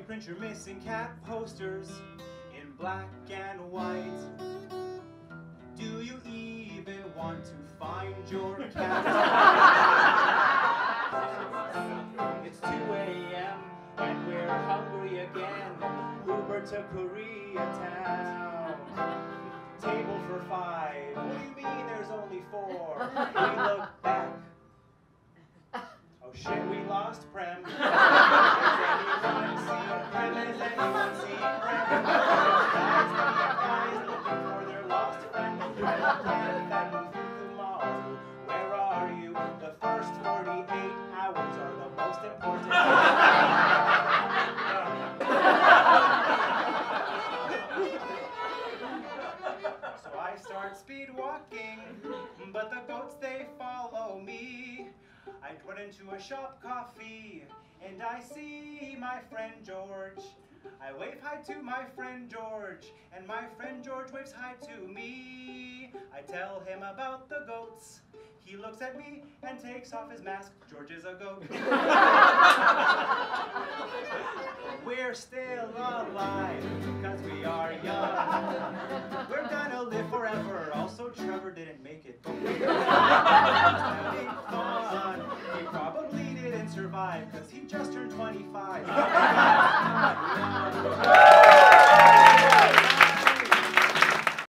print your missing cat posters in black and white? Do you even want to find your cat? It's 2 a.m. and we're hungry again. Uber to Koreatown. Table for 5. What do you mean there's only 4? We look back. Oh shit, we lost Prem. Has anyone seen Prem? Has anyone seen Prem? Guys looking for their lost friend. That tomorrow. Where are you? The first 48 hours are the most important. So I start speed walking, but the goats, they follow me. I run into a shop coffee, and I see my friend George. I wave hi to my friend George, and my friend George waves hi to me. I tell him about the goats. He looks at me and takes off his mask. George is a goat. We're still alive because we are young. We're gonna live forever. Also, Trevor didn't make it. Having fun. He probably didn't survive because he just turned 25.